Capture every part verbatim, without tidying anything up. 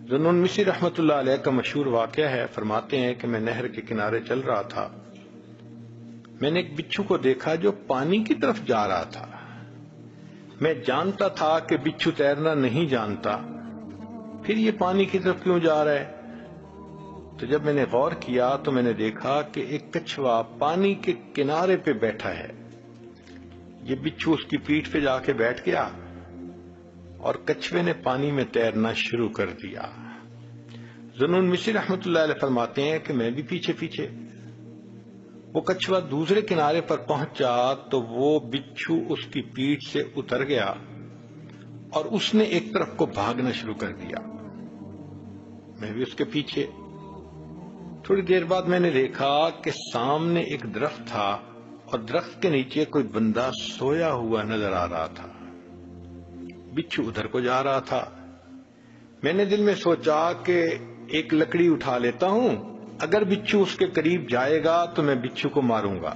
ذوالنون مصری رحمۃ اللہ علیہ کا مشہور واقعہ ہے، فرماتے ہیں کہ میں نہر کے کنارے چل رہا تھا، میں نے ایک بچھو کو دیکھا جو پانی کی طرف جا رہا تھا۔ میں جانتا تھا کہ بچھو تیرنا نہیں جانتا، پھر یہ پانی کی طرف کیوں جا رہا ہے؟ تو جب میں نے غور کیا تو میں نے دیکھا کہ ایک کچھوا پانی کے کنارے پہ بیٹھا ہے۔ یہ بچھو اس کی پیٹھ پہ جا کے بیٹھ گیا اور کچھوے نے پانی میں تیرنا شروع کر دیا۔ ذوالنون مصری رحمۃ اللہ علیہ فرماتے ہیں کہ میں بھی پیچھے پیچھے، وہ کچھوا دوسرے کنارے پر پہنچا تو وہ بچھو اس کی پیٹھ سے اتر گیا اور اس نے ایک طرف کو بھاگنا شروع کر دیا، میں بھی اس کے پیچھے۔ تھوڑی دیر بعد میں نے دیکھا کہ سامنے ایک درخت تھا اور درخت کے نیچے کوئی بندہ سویا ہوا نظر آ رہا تھا۔ بچھو ادھر کو جا رہا تھا۔ میں نے دل میں سوچا کہ ایک لکڑی اٹھا لیتا ہوں، اگر بچھو اس کے قریب جائے گا تو میں بچھو کو ماروں گا۔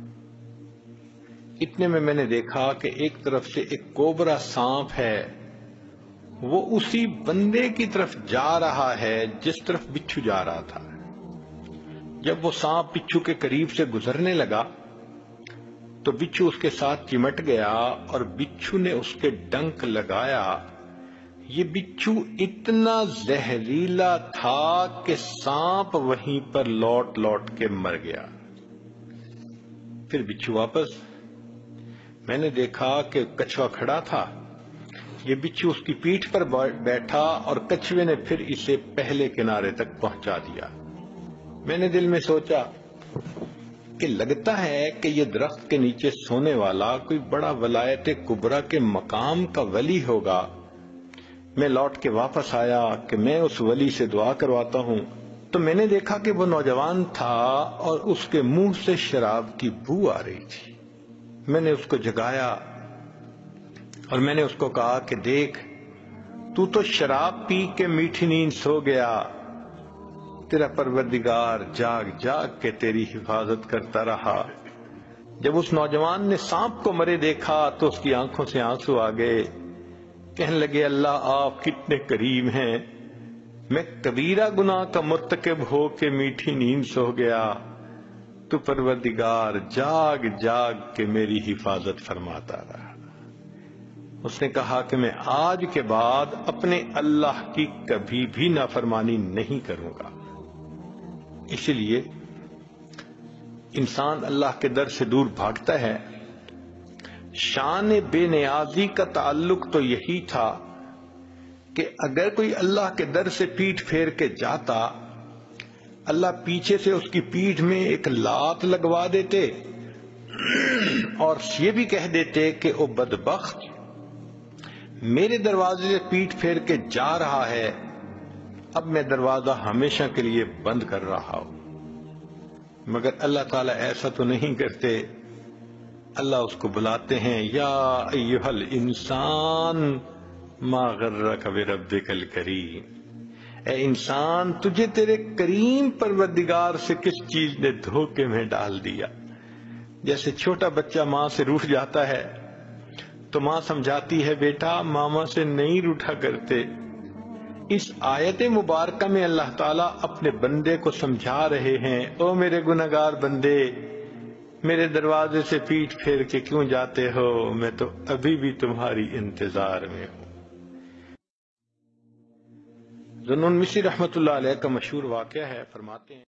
اتنے میں میں نے دیکھا کہ ایک طرف سے ایک کوبرا سانپ ہے، وہ اسی بندے کی طرف جا رہا ہے جس طرف بچھو جا رہا تھا۔ جب وہ سانپ بچھو کے قریب سے گزرنے لگا تو بچھو اس کے ساتھ چمٹ گیا اور بچھو نے اس کے ڈنک لگایا۔ یہ بچھو اتنا زہریلا تھا کہ سانپ وہیں پر لوٹ لوٹ کے مر گیا۔ پھر بچھو واپس، میں نے دیکھا کہ کچھوا کھڑا تھا، یہ بچھو اس کی پیٹھ پر بیٹھا اور کچھوے نے پھر اسے پہلے کنارے تک پہنچا دیا۔ میں نے دل میں سوچا کہ لگتا ہے کہ یہ درخت کے نیچے سونے والا کوئی بڑا ولایت کبریٰ کے مقام کا ولی ہوگا۔ میں لوٹ کے واپس آیا کہ میں اس ولی سے دعا کرواتا ہوں، تو میں نے دیکھا کہ وہ نوجوان تھا اور اس کے منہ سے شراب کی بو آ رہی تھی۔ میں نے اس کو جگایا اور میں نے اس کو کہا کہ دیکھ، تو تو شراب پی کے میٹھی نیند سو گیا، تیرا پروردگار جاگ جاگ کے تیری حفاظت کرتا رہا۔ جب اس نوجوان نے سانپ کو مرے دیکھا تو اس کی آنکھوں سے آنسو آ گئے، کہنے لگے اللہ آپ کتنے کریم ہیں، میں کبیرہ گناہ کا مرتکب ہو کے میٹھی نیند سو گیا، تو پروردگار جاگ جاگ کے میری حفاظت فرماتا رہا۔ اس نے کہا کہ میں آج کے بعد اپنے اللہ کی کبھی بھی نافرمانی نہیں کروں گا۔ اسی لیے انسان اللہ کے در سے دور بھاگتا ہے۔ شان بے نیازی کا تعلق تو یہی تھا کہ اگر کوئی اللہ کے در سے پیٹھ پھیر کے جاتا، اللہ پیچھے سے اس کی پیٹھ میں ایک لات لگوا دیتے اور یہ بھی کہہ دیتے کہ او بدبخت، میرے دروازے سے پیٹھ پھیر کے جا رہا ہے، اب میں دروازہ ہمیشہ کے لیے بند کر رہا ہوں۔ مگر اللہ تعالیٰ ایسا تو نہیں کرتے، اللہ اس کو بلاتے ہیں، یا ایھا الانسان ما غرک بربک الکریم، اے انسان تجھے تیرے کریم پروردگار سے کس چیز نے دھوکے میں ڈال دیا۔ جیسے چھوٹا بچہ ماں سے روٹھ جاتا ہے تو ماں سمجھاتی ہے بیٹا ماما سے نہیں روٹھا کرتے۔ اس آیت مبارکہ میں اللہ تعالیٰ اپنے بندے کو سمجھا رہے ہیں، او میرے گنہگار بندے، میرے دروازے سے پیٹھ پھیر کے کیوں جاتے ہو، میں تو ابھی بھی تمہاری انتظار میں ہوں۔ ذوالنون مصری رحمۃ اللہ علیہ کا مشہور واقعہ ہے، فرماتے ہیں